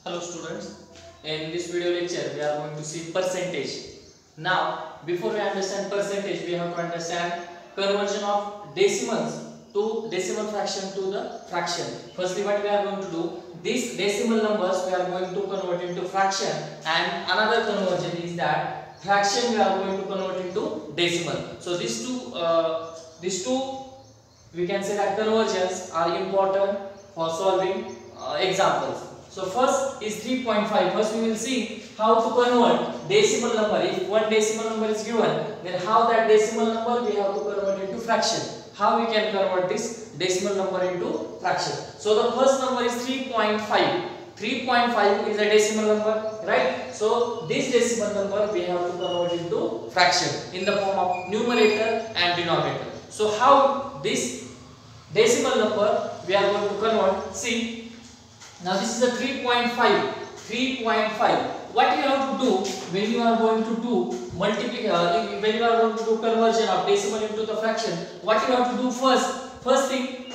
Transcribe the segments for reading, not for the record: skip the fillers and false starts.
Hello students, in this video lecture we are going to see percentage. Now before we understand percentage, we have to understand conversion of decimals to decimal fraction to the fraction. Firstly, what we are going to do, these decimal numbers we are going to convert into fraction, and another conversion is that fraction we are going to convert into decimal. So these two we can say that conversions are important for solving examples. So first is 3.5. First we will see how to convert decimal number. If one decimal number is given, then how that decimal number we have to convert into fraction. How we can convert this decimal number into fraction. So the first number is 3.5. 3.5 is a decimal number, right? So this decimal number we have to convert into fraction in the form of numerator and denominator. So how this decimal number we are going to convert? See, now this is a 3.5. 3.5. What you have to do when you are going to do multiplication, when you are going to do conversion of decimal into the fraction, what you have to do first thing,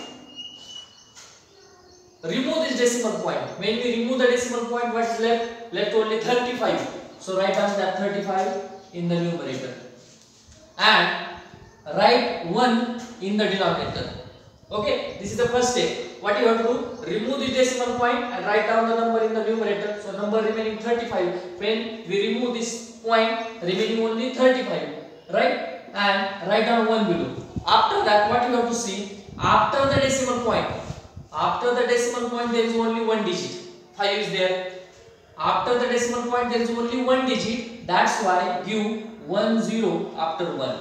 remove this decimal point. When we remove the decimal point, what is left? Left only 35. So write down that 35 in the numerator and write 1 in the denominator. Okay, this is the first step. What you have to do, remove the decimal point and write down the number in the numerator. So number remaining 35. When we remove this point, remaining only 35, right? And write down 1 below. After that, what you have to see, after the decimal point, there is only one digit. 5 is there. After the decimal point there is only one digit. That's why give 1 0 after 1.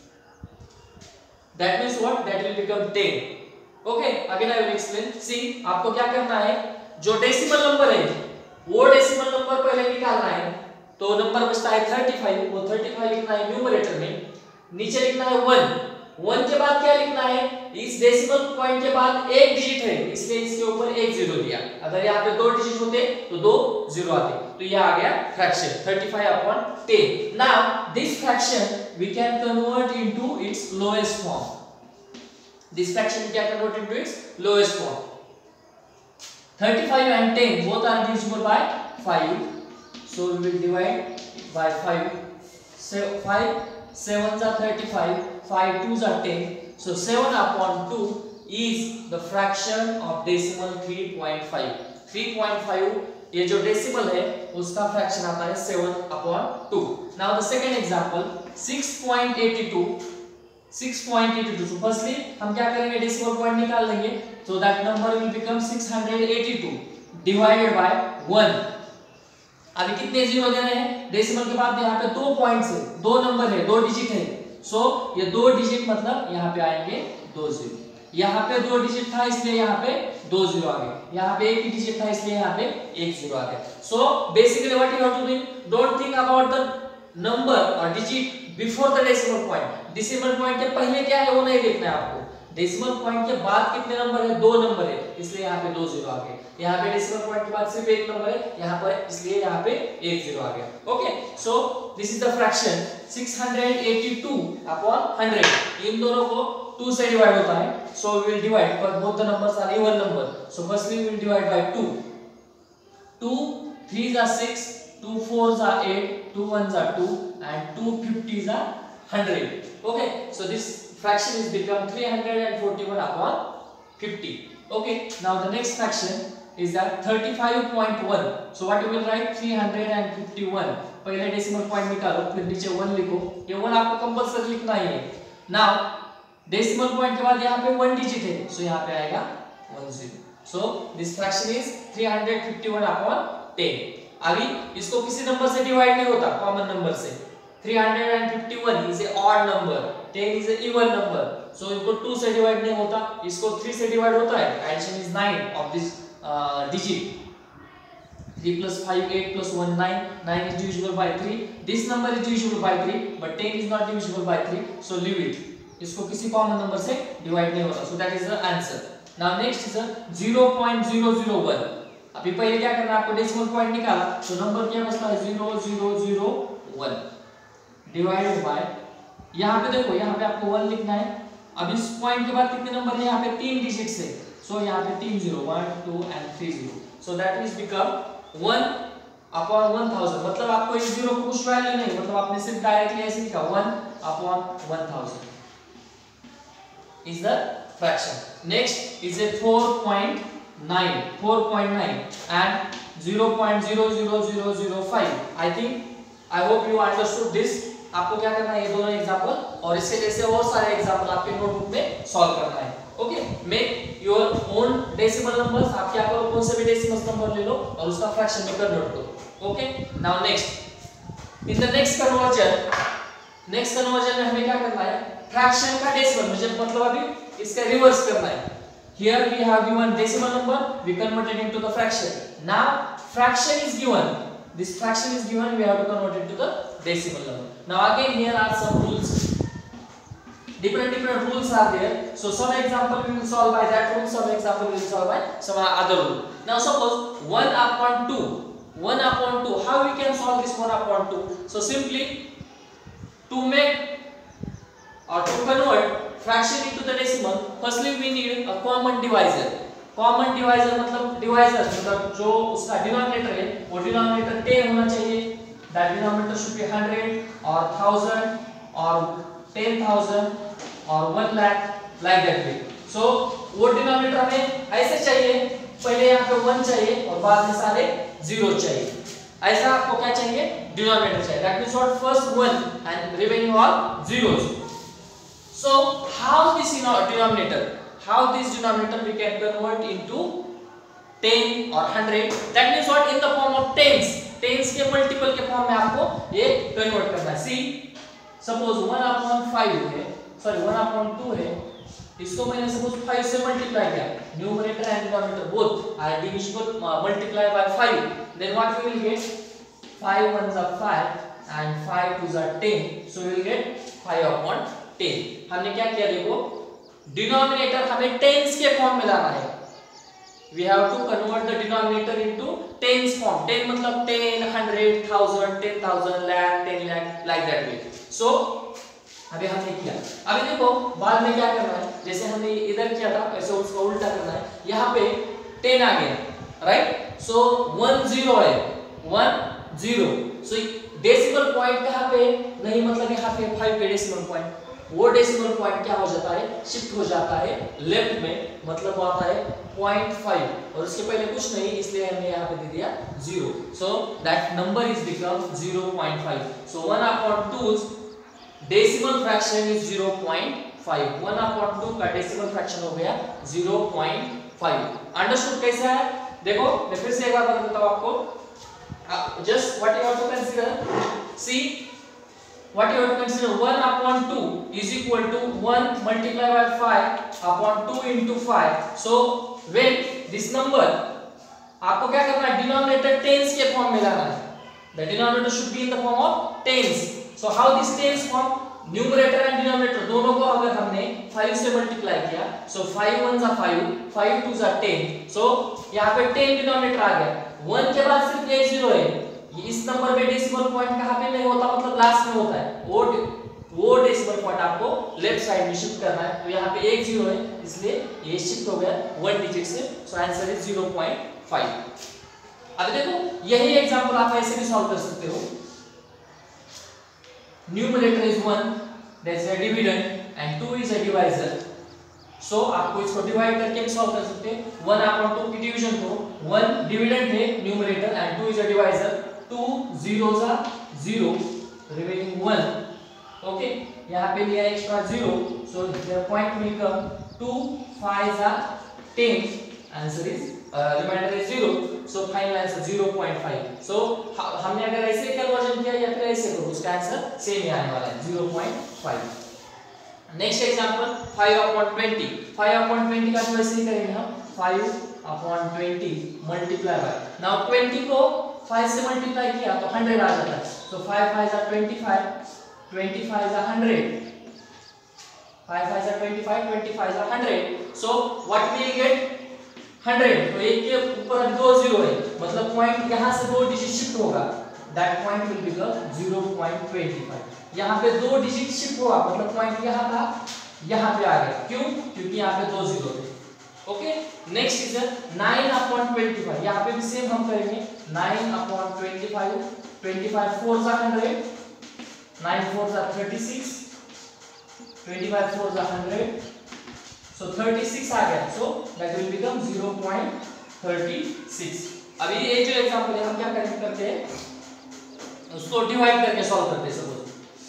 That means what? That will become 10. Okay, again I will explain. See, आपको क्या करना है, जो decimal number है वो decimal number पहले निकालना है. तो नंबर बचता है 35. वो 35 लिखना है न्यूमरेटर में, नीचे लिखना है 1 के बाद क्या लिखना है, इस डेसिमल पॉइंट के बाद एक डिजिट है इसलिए इसके ऊपर एक जीरो दिया. अगर यहाँ पे दो डिजिट होते तो दो जीरो आते. तो ये आ गया fraction 35/10. Now this fraction we can convert into its lowest form. This fraction we can convert into its lowest form. 35 and 10 both are divisible by 5. So we will divide by 5. So 5 7s are 35, 5 2s are 10. So 7/2 is the fraction of decimal 3.5. 3.5 ये जो decimal है उसका fraction आता है 7/2. Now the second example, 6.82. 6.82. So firstly हम क्या करेंगे, decimal point निकाल लेंगे. So that number will become 682 divided by 1. अभी कितने जीरो देने हैं, डेसिमल के बाद यहाँ पे दो पॉइंट्स है, दो नंबर है, दो डिजिट है. सो ये दो डिजिट मतलब यहाँ पे आएंगे दो जीरो. यहाँ पे दो डिजिट था इसलिए यहाँ पे दो जीरो आ गए. यहाँ पे एक ही डिजिट था इसलिए यहाँ पे एक जीरो आ गया. So basically what you have to do, don't think about the number और digit before the decimal point. Decimal point के पहले क्या है वो नहीं देखना है आपको. डेसिमल पॉइंट के बाद कितने नंबर है, दो नंबर है इसलिए यहाँ पे दो जीरो आ गए. यहाँ पे डेसिमल पॉइंट के बाद सिर्फ एक नंबर है यहाँ पर इसलिए यहाँ पे एक जीरो आ गया. Okay, so this is the fraction 682/100. इन दोनों को 2 से डिवाइड होता है. So we will divide because both the numbers are even number. So firstly we will divide by 2. 2 3s are 6, 2 4s are 8, 2 1s are 2 and 2 50s are 100. Okay, so this fraction is become 341/50. Okay, now the next fraction is that 35.1. So what you will write, 351. पहले decimal point निकालो फिर नीचे 1 लिखो. ये 1 आपको compulsory लिखना ही है. Now decimal point के बाद यहाँ पे 1 डिजिट है सो यहाँ पे आएगा 10. So this fraction is 351/10. अभी इसको किसी नंबर से डिवाइड नहीं होता, कॉमन नंबर से. 351 is a odd number, 10 is a even number. So इनको 2 से डिवाइड नहीं होता, इसको 3 से डिवाइड होता है. Addition is 9 of this digit. 3 plus 5 8 plus 1 9. 9 is divisible by 3. This number is divisible by 3, but 10 is not divisible by 3. So leave it. इसको किसी कॉमन नंबर से डिवाइड नहीं होता. So that is the answer. Now next is a 0.001. अभी पहले क्या करना है, आपको डेसिमल पॉइंट निकाला तो नंबर क्या बचता है 0001 डिवाइडेड बाय, यहाँ पे देखो यहाँ पे आपको 1 लिखना है. अब इस पॉइंट के बाद कितने नंबर है, यहाँ पे 3 डिजिट्स है. सो यहाँ पे 3 0 1 2 and 3 0. So that is become 1/1000, मतलब आपको इस जीरो को कुछ वैल्यू नहीं, मतलब आपने सिर्फ डायरेक्टली ऐसे लिखा 1/1000 is the fraction. Next is a 4.9 and 0.00005. I hope you understood this. आपको क्या करना है, ये दोनों एग्जांपल और इसके जैसे और सारे एग्जांपल आपके नोटबुक में सॉल्व करना है. Okay, make your own decimal numbers. आप क्या करो, कौन से भी डेसिमल नंबर ले लो और उसका फ्रैक्शन में कन्वर्ट करो. Okay, now next in the next conversion में हमें क्या करना है, फ्रैक्शन का डेसिमल मतलब अभी इसका रिवर्स करना है. Here we have given decimal number, we converted into the fraction. Now fraction is given. This fraction is given, we have to convert it to the decimal number. Now again here are some rules. Different rules are there. So some example we will solve by that rule, some example we will solve by some other rule. Now suppose 1/2. How we can solve this 1/2? So simply to make or to convert fraction into the decimal, firstly we need a common divisor. Common divisor मतलब जो उसका denominator है वो denominator 10 होना चाहिए. That denominator should be 100 or 1000 or 10,000 or 1 lakh, like that way. So वो denominator हमें ऐसे चाहिए, पहले यहाँ पे 1 चाहिए और बाद में सारे 0 चाहिए. ऐसा आपको क्या चाहिए, डिनोमिनेटर चाहिए. That means what, first 1 and remaining all zeros. So how this denominator we can convert into 10 or 100. That means what, in the form of tens के मल्टीपल के फॉर्म में आपको ये कन्वर्ट करना है. सी सपोज 1/5 है, सॉरी 1/2 है, इसको मैंने सपोज 5 से मल्टीप्लाई किया, numerator and denominator both are divisible, multiply by 5, then what we will get, 5 1s are 5 and 5 2s are 10, so we will get 5/10. हमने क्या किया, देखो डिनोमिनेटर हमें टेंस के फॉर्म में लाना है. We have to convert the denominator into tens form. 10 मतलब 10, 100, 1000, 10,000, lakh, 10 lakh, like that way. So अभी हमने किया. अभी देखो बाद में क्या करना है, जैसे हमने इधर किया था ऐसे उसका उल्टा करना है. यहाँ पे 10 आ गया, राइट. सो 1 0 है, 1 0. सो डेसिमल पॉइंट कहाँ पे नहीं, मतलब यहाँ पे 5 पे डेसिमल पॉइंट, वो डेसिमल पॉइंट क्या हो जाता है, शिफ्ट हो जाता है लेफ्ट में, मतलब वो आता है 0.5 और उसके पहले कुछ नहीं, इसलिए हमने यहाँ पे दे दिया 0. So that number is become 0.5. So 1/2 decimal fraction is 0.5. 1/2 का डेसिमल फ्रैक्शन हो गया 0.5. अंडरस्टूड कैसा है, देखो मैं फिर से एक बार बता देता हूँ आपको. Just what you have to consider, see what you have to consider, 1/2 is equal to 1 multiplied by 5/2 into 5. So when this number, आपको क्या करना है, डिनोमिनेटर टेंस के फॉर्म में लाना है. The denominator should be in the form of tens. So how this tens form, numerator and denominator दोनों को अगर हमने 5 से मल्टीप्लाई किया, so 5 1s are 5, 5 2s are 10. So यहाँ पे 10 डिनोमिनेटर आ गया, 1 के बाद सिर्फ एक 0 है. इस नंबर में डेसिमल पॉइंट कहाँ पे नहीं होता, मतलब लास्ट में होता है. वो डेसिमल पॉइंट आपको लेफ्ट साइड में शिफ्ट करना है. तो यहाँ पे एक 0 है, इसलिए ये शिफ्ट हो गया 1 डिजिट से. So answer is 0.5. अब देखो यही एग्जांपल आप ऐसे भी सॉल्व कर सकते हो. Numerator is 1, that's a dividend and 2 is a divisor. So आपको इसको डिवाइड करके भी सॉल्व कर सकते हैं. 1/2 की डिवीजन को 1 डिविडेंड है numerator and 2 is a divisor. 2 zeros are 0, remaining 1. Okay, यहाँ पे लिया extra 0, so the point will come 2 5s are 10. Answer is remainder is 0. So final answer 0.5. So हमने अगर ऐसे कन्वर्जन किया या फिर ऐसे करो, उसका आंसर सेम ही आने वाला है 0.5. Next example 5/20. 5/20 का वैसे ही करेंगे हम. 5/20 मल्टीप्लाई बाय, नाउ 20 को 5 से मल्टीप्लाई किया तो 100 आ जाता है. So 5 5s are 25, 25s are 100, 5 5s are 25, 25s are 100. So what will get 100. तो एक के ऊपर अब 2 0 है, मतलब पॉइंट यहाँ से 2 डिजिट शिफ्ट होगा. That point will become 0.25. यहाँ पे 2 डिजिट शिफ्ट हुआ, मतलब पॉइंट यहाँ था, यहाँ पे आ गया. क्यों? क्योंकि यहाँ पे 2 0 थे. ओके, नेक्स्ट इज 9/25, यहाँ पे भी सेम हम करेंगे 9/25, 25 4 जा 100, 9 4 जा 36, 25 4 जा 100, so 36 आ गया, so that will become 0.36। अभी ये जो एग्जांपल है हम क्या करते हैं, उसको डिवाइड करके सॉल्व करते हैं। सपोज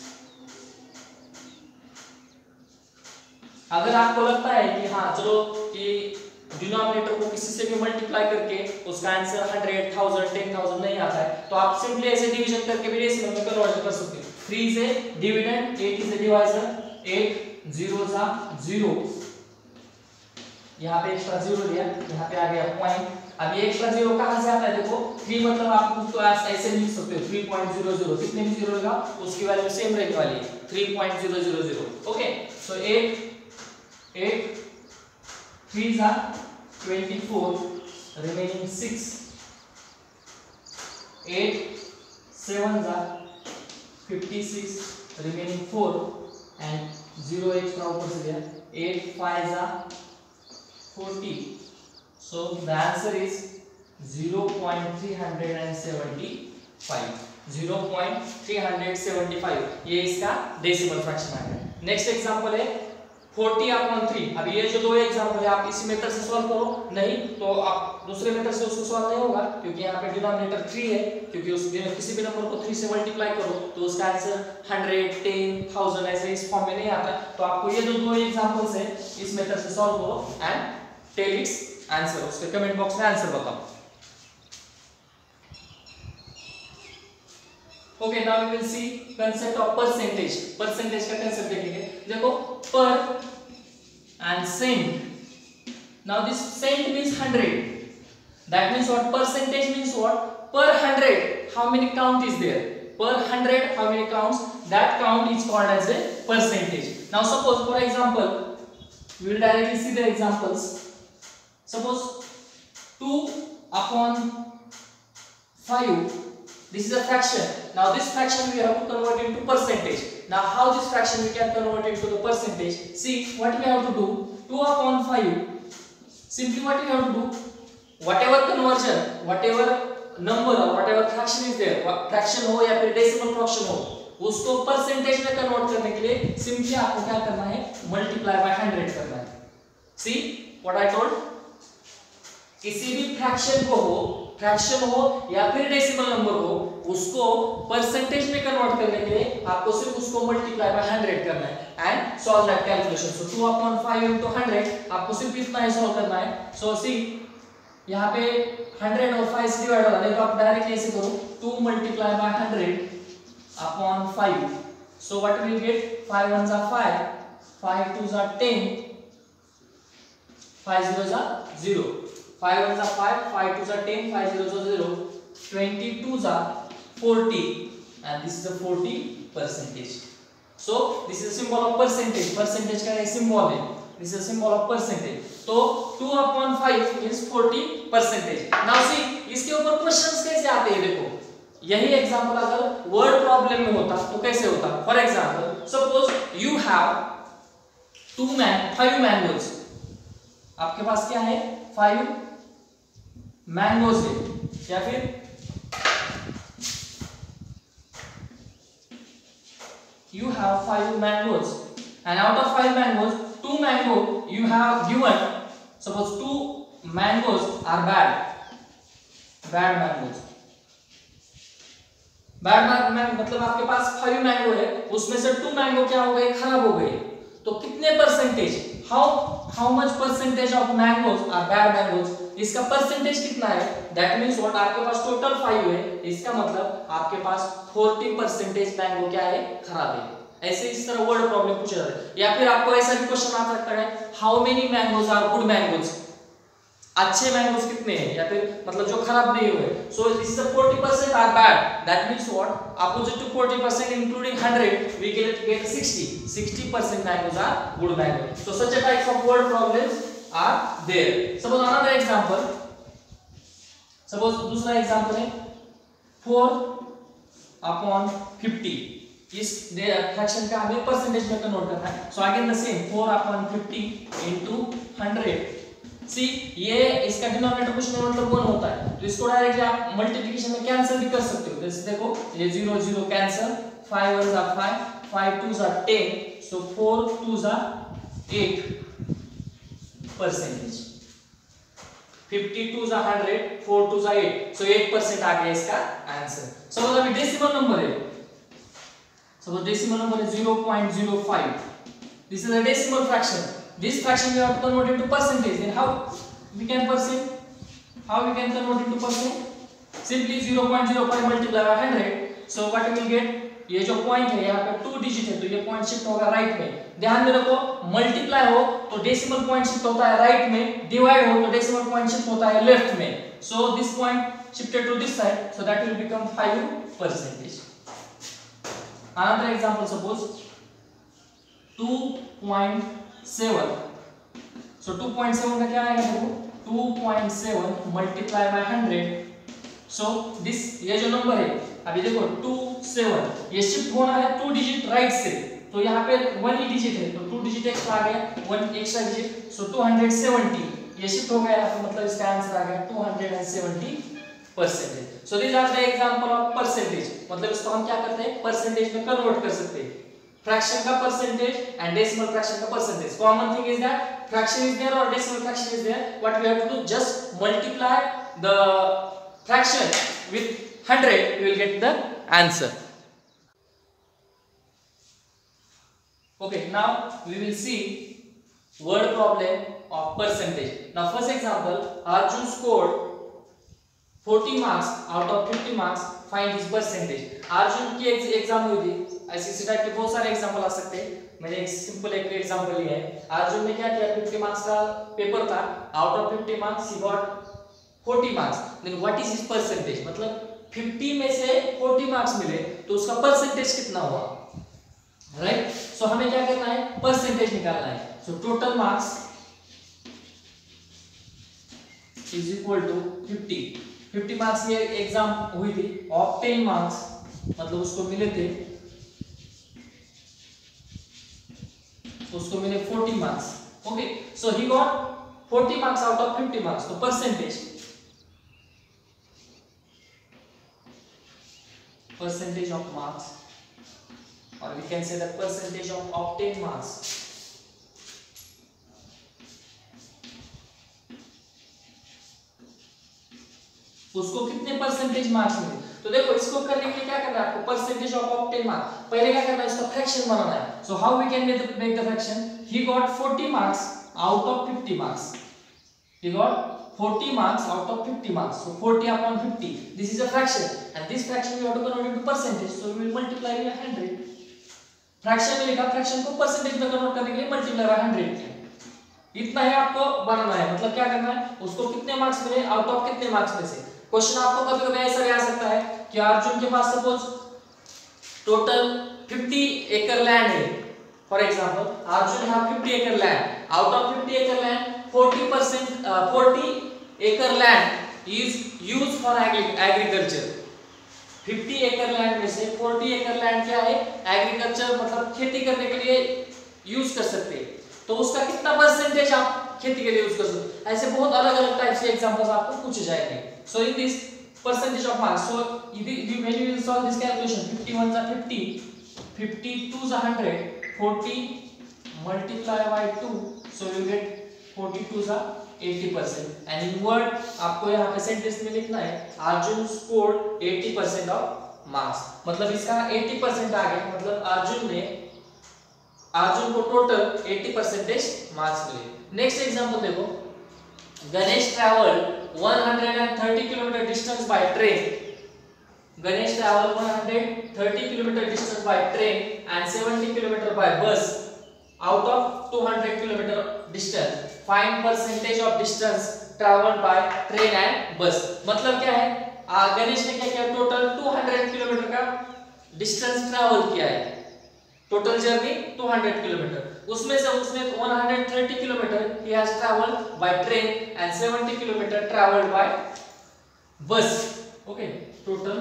अगर आपको लगता है कि हाँ चलो कि डिनोमिनेटर को किसी से भी मल्टीप्लाई करके उसका आंसर 100, 1000, 10,000 नहीं आता है, तो आप सिंपली ऐसे डिवीजन करके भी डेसिमल में कन्वर्ट कर सकते हो। 3 is a dividend, 8 is a divisor, 8 0 जा 0, यहाँ पे एक्स्ट्रा 0 लिया, यहाँ पे आ गया पॉइंट। अब ये एक्स्ट्रा 0 कहां से आता है, देखो 3 मतलब आप उसको ऐसे लिख सकते हो 3.00, कितने भी 0 होगा उसकी वैल्यू सेम रहने वाली है 3.000। ओके, सो 8 3 जा 24, रिमेनिंग 6, 8 7 जा 56, रिमेनिंग 4 एंड 0 एक्स्ट्रा ऊपर से दिया, 8 5 जा 40, so the answer is 0.375, 0.375 ये इसका डेसिमल फ्रैक्शन आ गया। नेक्स्ट एग्जांपल है 40/3। अब ये जो दो एग्जांपल है आप इसी मेथड से सॉल्व करो, नहीं तो आप दूसरे मेथड से उसको सॉल्व नहीं होगा, क्योंकि यहाँ पे डिनोमिनेटर 3 है, क्योंकि उस किसी भी नंबर को 3 से मल्टीप्लाई करो तो उसका आंसर 100, 10,000 ऐसे इस फॉर्म में नहीं आता। तो आपको ये जो दो एग्जांपल्स है इस मेथड से सॉल्व करो एंड टेल इट्स आंसर, उसके कमेंट बॉक्स में आंसर बताओ। Okay, now we will see concept of percentage. Percentage का कांसेप्ट देखेंगे। देखो per and cent, now this cent means 100, that means what, percentage means what, per 100 how many count is there, per 100 how many counts, that count is called as a percentage. Now suppose for example we will directly see the examples. Suppose 2/5, this is a fraction. Now this fraction we have to convert into percentage. Now how this fraction we can convert into the percentage? See what we have to do. 2/5, simply what we have to do, whatever conversion, whatever number or whatever fraction is there, fraction हो या फिर decimal fraction हो, उसको percentage में convert करने के लिए simply आपको क्या करना है, मल्टीप्लाई बाय 100 करना है। सी व्हाट आई टोल्ड, किसी भी फ्रैक्शन हो या फिर डेसिमल नंबर हो, उसको परसेंटेज में कन्वर्ट करने के लिए आपको सिर्फ उसको मल्टीप्लाई बाय 100 करना है and solve that calculation. So 2/5 into 100 आपको सिर्फ इतना ही सॉल्व करना है। सो सी यहाँ पे 100 और 5 से डिवाइड होगा, नहीं तो आप डायरेक्टली ऐसे करो 2 multiply by 100/5। So what will get, 5 1 जा 5, 5 2 जा 10, 5 0 जा 0, 5 1 जा 5, 5 2 जा 10, 5 0 जा 0, 22 जा 40 and this is the 40%. So this is a symbol of percentage, percentage का एक symbol है, this is a symbol of percentage. तो 2/5 means 40%. Now see इसके ऊपर क्वेश्चंस कैसे आते हैं, देखो यही एग्जांपल अगर वर्ड प्रॉब्लम में होता तो कैसे होता। For example suppose you have 5 mangoes, आपके पास क्या है 5 मैंगोज है, या फिर you have 5 mangoes and out of 5 mangoes 2 mango you have given, suppose 2 mangoes are bad mangoes, bad मतलब आपके पास 5 मैंगो है, उसमें से 2 मैंगो क्या हो गए, खराब हो गए, तो कितने percentage, how much percentage of mangoes are bad mangoes, इसका परसेंटेज कितना है, दैट मींस व्हाट, आपके पास टोटल 5 है, इसका मतलब आपके पास 40% मैंगो क्या है, खराब है। ऐसे इस तरह वर्ड प्रॉब्लम पूछा जाता है। या फिर आपको ऐसा भी क्वेश्चन आ सकता है, how many mangoes are good mangoes, अच्छे मैंगोज कितने हैं, या फिर मतलब जो खराब नहीं हुए। So this is 40% are bad, that means what, opposite to 40% including 100 we get 60% mangoes are good mangoes. So such a types of word problems are there. Suppose another example, suppose दूसरा एग्जांपल है 4/50, इस fraction का हमें percentage में convert करना है। So again the same 4/50 into 100 see ये इसका डिनोमिनेटर कुछ नहीं मतलब 1 होता है, तो इसको डायरेक्टली आप मल्टीप्लिकेशन में कैंसिल भी कर सकते हो। जैसे देखो ये 0 0 कैंसिल, 5 1 जा 5, 5 2 जा 10, सो 4 2 जा 8%, 52 जा 100, 4 2 जा 8, सो 8% आ गया इसका आंसर। सपोज अभी डेसिमल नंबर है, सपोज डेसिमल नंबर है 0.05, this is a decimal fraction, this fraction we have to convert into percentage, then how we can convert into percent? Simply 0.05 multiply by 100, so what we will get, ये जो point है यहाँ पे 2 digit है, तो ये point shift होगा right में। ध्यान में रखो, मल्टीप्लाई हो तो डेसिमल पॉइंट शिफ्ट होता है राइट में, डिवाइड हो तो डेसिमल पॉइंट शिफ्ट होता है लेफ्ट में। So this point shifted to this side, so that will become 5%। Another example, suppose 2.7, so 2.7 का क्या आएगा देखो, 2.7 multiply by 100, so this ये जो नंबर है अभी देखो 27, ये शिफ्ट होना है 2 डिजिट राइट से, तो यहाँ पे 1 ही डिजिट है, तो 2 डिजिट एक्स्ट्रा आ गया, 1 एक्स्ट्रा डिजिट, सो 270 ये शिफ्ट हो गया, तो मतलब इसका आंसर आ गया 270%। So this are the example of percentage, मतलब इसको हम क्या करते हैं, परसेंटेज में कन्वर्ट कर सकते हैं, फ्रैक्शन का परसेंटेज एंड डेसिमल फ्रैक्शन का percentage. Common thing is that fraction is there और decimal fraction is there, what we have to do, just multiply the fraction with 100, we will get the answer. Okay, now we will see word problem of percentage. Now first example, Arjun scored 40 marks out of 50 marks, find his percentage. Arjun की exam हुई थी, ऐसे इसी type के बहुत सारे example आ सकते हैं, मैंने एक सिंपल एक एग्जाम्पल लिया है। अर्जुन ने क्या किया, 50 मार्क्स का पेपर था, out of 50 marks he got 40 marks, then what is his percentage, मतलब 50 में से 40 मार्क्स मिले तो उसका परसेंटेज कितना हुआ, राइट। सो हमें क्या करना है, परसेंटेज निकालना है। So total marks is equal to 50 marks की एग्जाम हुई थी, ऑफ 10 मार्क्स मतलब उसको मिले 40 marks. Okay, so he got 40 marks out of 50 marks, तो percentage of marks, or we can say the percentage of obtained marks, उसको कितने percentage marks मिले। तो देखो इसको करने के लिए क्या करना है आपको, परसेंटेज ऑफ ऑब्टेन मार्क्स, पहले क्या करना है, इसका फ्रैक्शन बनाना है। So how we can make the fraction, he got 40 marks out of 50 marks, he got 40 marks out of 50 marks, so 40 upon 50, this is a fraction, and this fraction we have to convert into percentage, so we will multiply by 100। Fraction में लिखा, fraction को percentage में convert करने के लिए multiply by 100, इतना ही आपको बनाना है। मतलब क्या करना है, उसको कितने मार्क्स मिले आउट ऑफ कितने मार्क्स में से। क्वेश्चन आपको कभी-कभी ऐसा भी आ सकता है कि अर्जुन के पास सपोज टोटल 50 एकड़ लैंड है, फॉर एग्जांपल अर्जुन हैव 50 एकड़ लैंड, आउट ऑफ 50 एकड़ land 40 acre land is used for agriculture। 50 एकड़ लैंड में से 40 एकड़ लैंड क्या है, एग्रीकल्चर मतलब खेती करने के लिए यूज कर सकते हैं, तो उसका कितना परसेंटेज आप खेती के लिए यूज कर सकते हैं। ऐसे बहुत अलग-अलग टाइप से एग्जांपल्स आपको पूछे जाएंगे। So in this percentage of marks, so when you will solve this calculation, 51 is 50, 52 is 100, 40 multiply by 2, so you get 42 is 80%, and in word आपको यहाँ पे सेंटेंस में लिखना है अर्जुन स्कोर्ड 80% ऑफ मार्क्स, मतलब इसका 80% आ गया, मतलब अर्जुन को टोटल 80% मार्क्स मिले। नेक्स्ट एग्जांपल देखो, Ganesh travelled 130 kilometre distance by train, Ganesh traveled 130 kilometer distance by train and 70 kilometer by bus out of 200 kilometer distance. Find percentage of distance traveled by train and bus. मतलब क्या है, गणेश ने क्या किया, total 200 kilometre का distance travel किया है, total journey 200 kilometre, उसमें से उसने 130 kilometre he has traveled by train and 70 kilometer traveled by bus. Okay, total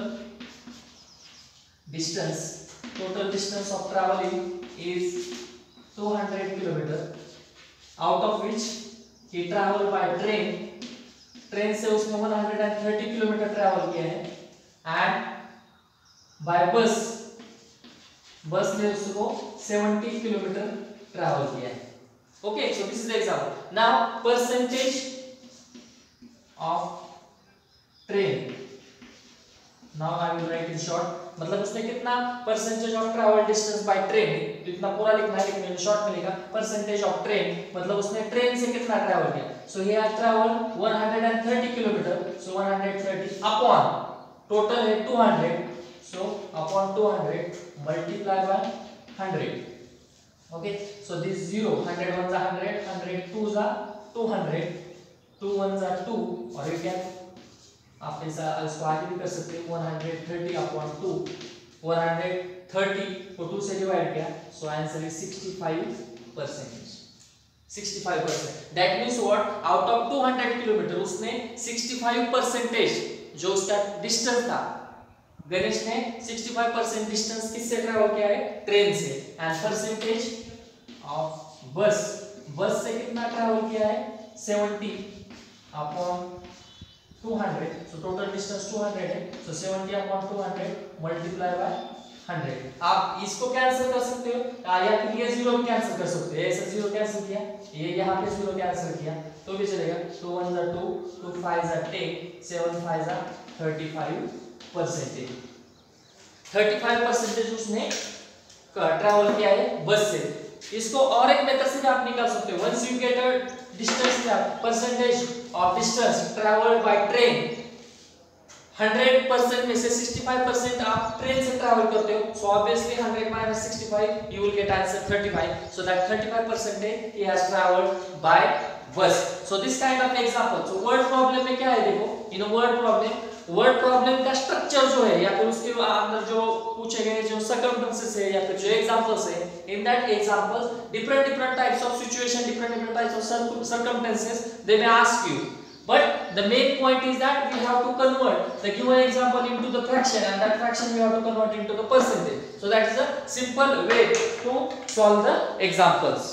distance of traveling is 200 kilometer, out of which he travel by train, train से उसने 130 kilometre travel किया है, and bye बस, बस ने उसको 70 किलोमीटर ट्रैवल किया है. Okay, so this is the example. Now percentage of train, now I will write in short. मतलब उसने कितना percentage of travel distance by train, तो इतना पूरा लिखना है लेकिन मैंने शॉर्ट में लिखा परसेंटेज ऑफ ट्रेन, मतलब उसने ट्रेन से कितना ट्रैवल किया. So he has travelled 130 kilometre, so 130 upon total है 200, so upon 200 multiply by 100. Okay, so this 0, 100 1 जा 100, 100 2 जा 200, 2 1 जा 2, और यू कैन आप ऐसा इसको आगे भी कर सकते हैं. 130 अपॉन 2, 130 को 2 से डिवाइड किया, so answer is 65%. 65%. That means what, out of 200 kilometre उसने 65% जो उसका डिस्टेंस था, गणेश ने 65% डिस्टेंस किससे ट्रैवल किया है, ट्रेन से. एंड परसेंटेज ऑफ बस, बस से कितना ट्रैवल किया है, 70 अपॉन 200, so total distance 200 है, so 70 upon 200 multiply by 100. आप इसको कैंसिल कर सकते हो, या फिर ये 0 भी कैंसिल कर सकते हो. ऐसा 0 कैंसिल किया, ये यहाँ पे 0 कैंसिल किया तो भी चलेगा. 2 1 जा 2, 2 5 जा 10, 7 5 जा 35%. 35% उसने ट्रैवल किया है बस से. इसको और एक मेथड से भी आप निकाल सकते हो. Once you get a distance क्या, percentage of distance travelled by train, 100% में से 65% आप ट्रेन से ट्रैवल करते हो, so obviously 100 minus 65 you will get answer 35. So that 35% he has traveled by bus. So this kind of example. So word problem में क्या है, देखो इन वर्ड प्रॉब्लम का स्ट्रक्चर जो है, या फिर उसके अंदर जो पूछे गए जो सर्कमस्टेंसेस है, या फिर जो एग्जांपल्स है, in that examples different types of situation, different types of circumstances they may ask you. But the main point is that we have to convert the given example into the fraction, and that fraction we have to convert into the percentage. So that is a simple way to solve the examples.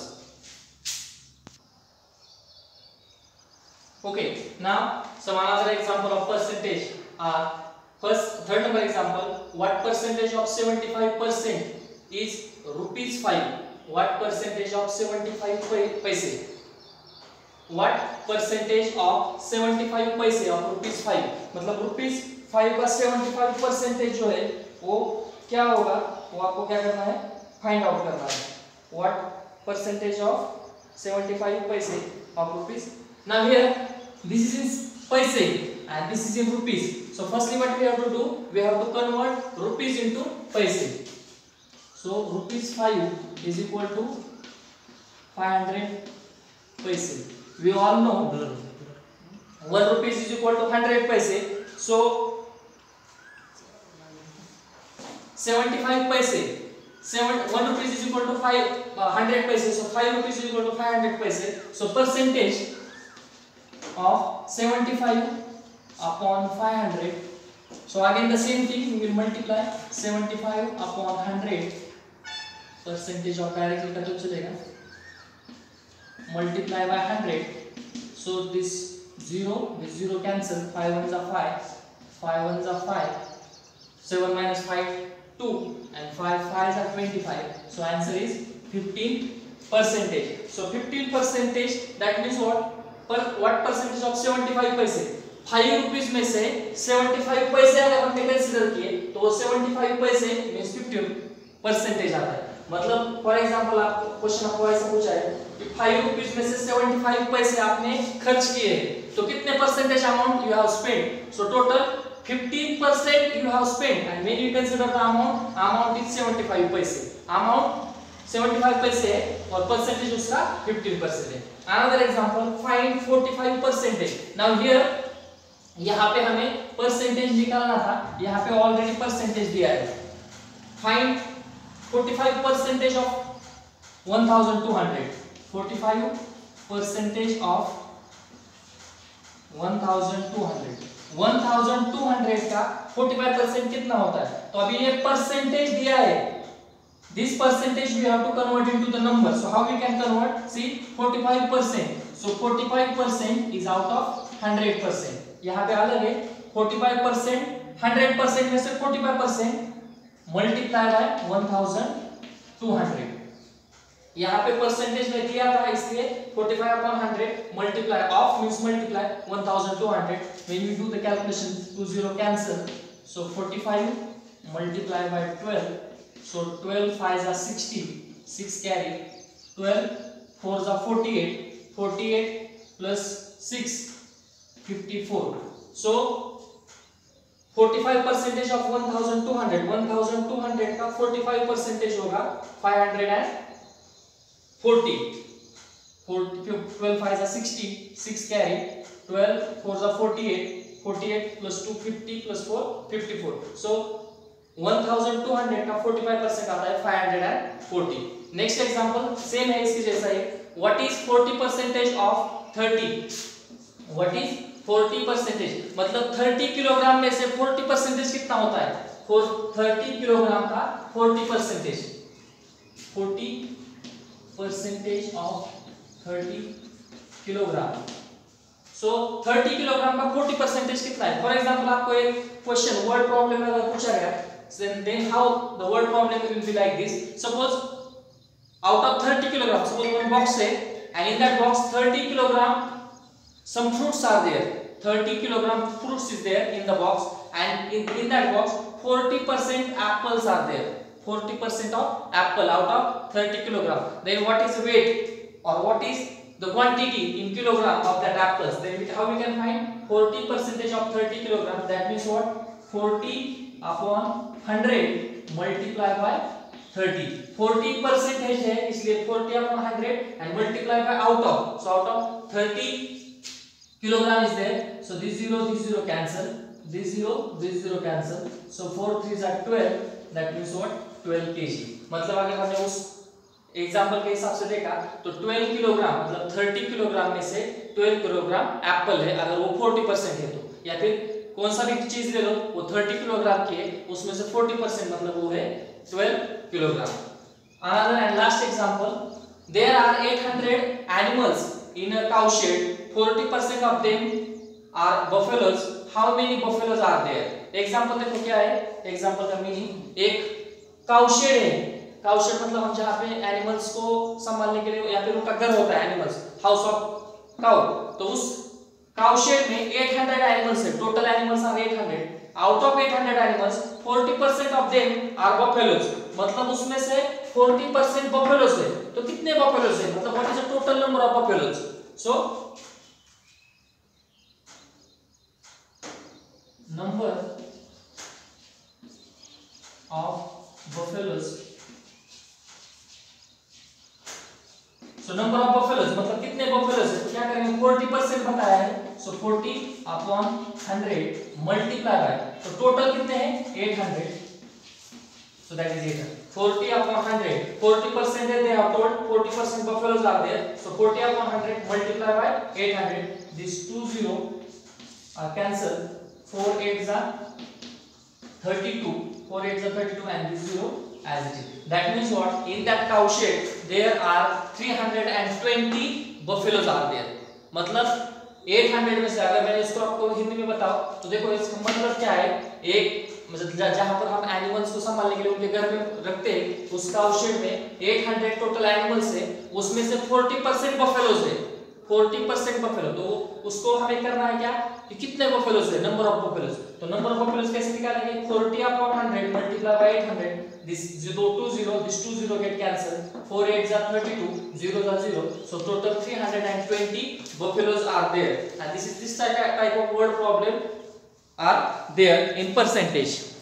Okay, now some another example of percentage. Third number example, what percentage of 75% is rupees 5? What percentage of 75 paise? What percentage of 75 पैसे of rupees 5? मतलब rupees 5 का 75% जो है वो क्या होगा, वो आपको क्या करना है, फाइंड आउट करना है. What percentage of 75 पैसे of rupees? Now here this is in paise and this is in rupees. So firstly what we have to do, we have to convert rupees into paise. So rupees 5 is equal to 500 paise. We all know 1 rupees is equal to 100 paise. So 75 paise, 1 rupees is equal to 100 paise. So 5 rupees is equal to 500 paise. So percentage of 75 upon 500. So again the same thing, we will multiply 75 upon 100. Percentage of directly का तो चलेगा, multiply by 100. So this 0 cancel, 5 1s are 5, 5 1s are 5, 7 minus 5 2, and 5 5s are 25. So answer is 15%. So 15%, that means what percentage of 75 पैसे, 5 rupees में से 75 पैसे अगर हमने consider किए तो वो 75 पैसे मींस 15% आता है. मतलब फॉर एग्जांपल आप क्वेश्चन आपको ऐसा पूछा है कि 5 रुपीस में से 75 पैसे आपने खर्च किए तो कितने percentage amount you have spent. So total 15% you have spent, and when you consider the amount is 75 पैसे. अमाउंट 75 पैसे है और परसेंटेज उसका 15% है. Another example, find 45%. Now here यहाँ पे हमें परसेंटेज निकालना था, यहाँ पे ऑलरेडी परसेंटेज दिया है. Find 45% of 1200. 45% of 1200. 1200 का 45% कितना होता है, तो अभी ये परसेंटेज दिया है. This percentage we have to convert into the number. So how we can convert? See 45%. So 45% is out of 100%. यहाँ पे अलग है 45%, 100% में से 45% मल्टीप्लाई बाय 1200। यहाँ पे परसेंटेज में दिया था इसलिए 45/100 multiply of means multiply 1200। when we do the calculation 20 cancel, so 45 multiplied by 12, so 12 5s are 60, 6 carry, 12 4s are 48, 48 plus 6 54, so 45% of 1200, 1200 का 45% होगा 540। 12 5s are 60, 6 carry, 12 4s are 48, 48 plus 2 50 plus 4 54, so 1200 का 45% आता है 540। Next example same है इसके जैसा ही। What is 40% of 30? What is 40%? मतलब 30 किलोग्राम में से 40% कितना होता है? 30 किलोग्राम का 40%, 40% ऑफ 30 किलोग्राम। सो 30 किलोग्राम का 40% कितना है? फॉर एग्जांपल आपको एक क्वेश्चन वर्ड प्रॉब्लम में अगर पूछा गया, then how the word problem will be like this. Suppose out of 30 kilogram, suppose one box है and in that box 30 kilogram some fruits are there, 30 kilogram fruits is there in the box, and in that box 40% apples are there, 40% of apple out of 30 kilogram. Then what is the weight or what is the quantity in kilogram of that apples? Then how we can find 40% of 30 kilogram? That means what? 40/100 multiply by 30. 40% है इसलिए 40/100 and multiply by out of. So out of 30 kilogram is there. So this zero cancel. This zero cancel. So 4 3s are 12. That means what? 12 kg. मतलब अगर हमने उस example के हिसाब से देखा तो 12 किलोग्राम मतलब 30 किलोग्राम में से 12 किलोग्राम एप्पल है अगर वो 40% है तो, या फिर कौन सा भी चीज ले लो वो 30 किलोग्राम की है उसमें से 40% मतलब वो है 12 kilogram. Another and last example, there are 800 animals in a cow shed, 40% of them are buffaloes. How many buffaloes are there? Example देखो क्या है, एग्जाम्पल का मीनिंग एक काउ शेड है। काउ शेड मतलब हम जहाँ पे एनिमल्स को संभालने के लिए या फिर उनका घर होता है, एनिमल्स हाउस ऑफ काउ, तो उस काउ शेड में 800 एनिमल्स है, total animals are 800। Out of 800 animals 40% of them are buffaloes, मतलब उसमें से 40% बफेलोज है। तो कितने बफेलोज है मतलब what is the total number of buffaloes? So number of buffaloes, so number of buffaloes मतलब कितने बफेलोज है, तो क्या करेंगे 40% बताया है, सो 40/100 मल्टीप्लाई बाय, तो टोटल कितने हैं 800, सो दैट इज 800। 40/100 40% है, they have told 40% buffaloes are there, so 40/100 multiply by 800, these 2 0 are cancelled, 4 8s are 32, 4 8s are 32 and this 0 as it is. That means what? In that cow shed there are 320 buffaloes are there. मतलब 800 में से अगर मैंने इसको आपको हिंदी में बताओ तो देखो इसका मतलब क्या है, एक मतलब जहां पर हम एनिमल्स को संभालने के लिए उनके घर में रखते हैं उस काउ शेड में 800 टोटल एनिमल्स है, उसमें से 40% बफेलोज है, 40% बफेलो। तो उसको हमें करना है क्या कि कितने बफेलोज है, नंबर ऑफ बफेलोज। तो नंबर ऑफ बफेलोज कैसे निकालेंगे? 40/100 multiply by 800, this 2 0, this 2 0 get cancelled, 4 8s are 32, 0s are 0, so total 320 buffaloes are there, and this type of word problem are there in percentage.